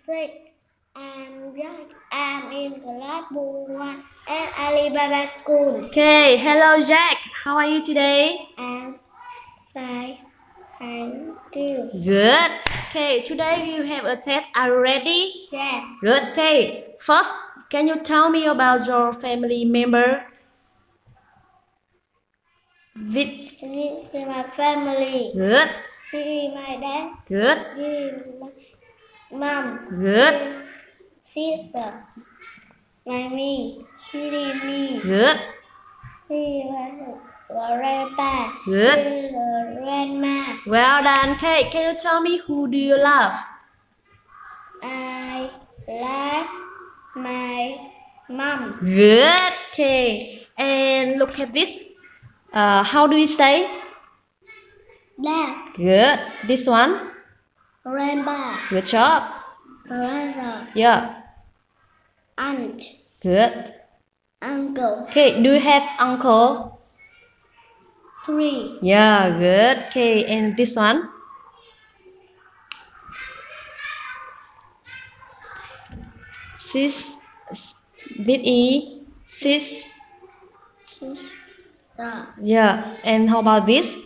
6. I'm Jack. I'm in class 1 at Alibaba School. Okay, hello Jack. How are you today? I'm fine. Thank you. Good. Okay, today you have a test. Are you ready? Yes. Good. Okay. First, can you tell me about your family member? This is my family. Good. This is my dad. Good. This is my mom. Good. This is sister. My me. This is me. Good. This is my grandpa. Good. This is grandma. Well done. Okay, can you tell me who do you love? I love my mom. Good. Okay. And look at this. How do you say? Dad. Good. This one. Grandpa. Good job. Brother. Yeah. Aunt. Good. Uncle. Okay. Do you have uncle? 3. Yeah. Good. Okay. And this one. Sis. Did E. Sis. Sister. Yeah. And how about this?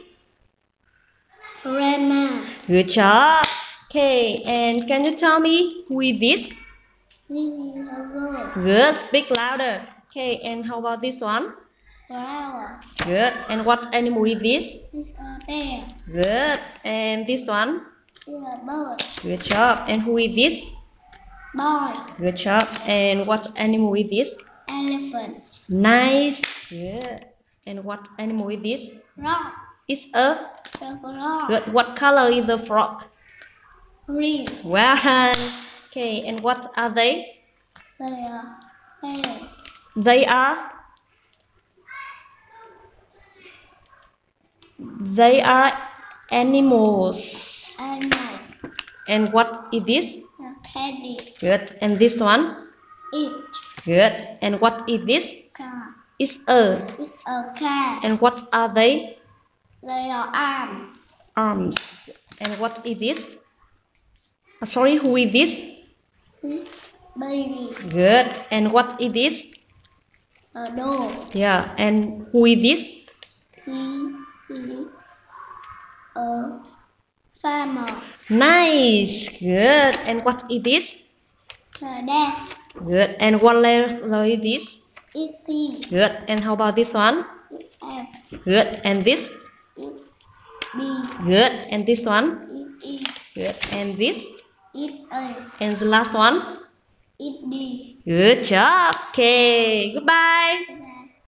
Grandma. Good job. Okay. And can you tell me who is this? This is a girl. Good. Speak louder. Okay. And how about this one? Flower. Good. And what animal is this? This is a bear. Good. And this one? This is a bird. Good job. And who is this? Boy. Good job. And what animal is this? Elephant. Nice. Good. And what animal is this? Frog. It's a The frog. good. What color is the frog? Green. Well done. Okay. And what are they? They are pale. They are. They are animals. Animals. And what is this? A candy. Good. And this one? Eat. Good. And what is this? Car. It's a. It's a cat. And what are they? They are arms. Arms. And what is this? Sorry, who is this? Baby. Good. And what is this? A dog. Yeah. And who is this? He is a farmer. Nice. Good. And what is this? The desk. Good. And what letter is this? It's C. Good. And how about this one? It's F. Good. And this? It's B. Good. And this one? It's E. Good. And this? It's A. And the last one? It's D. Good job. Okay. Goodbye.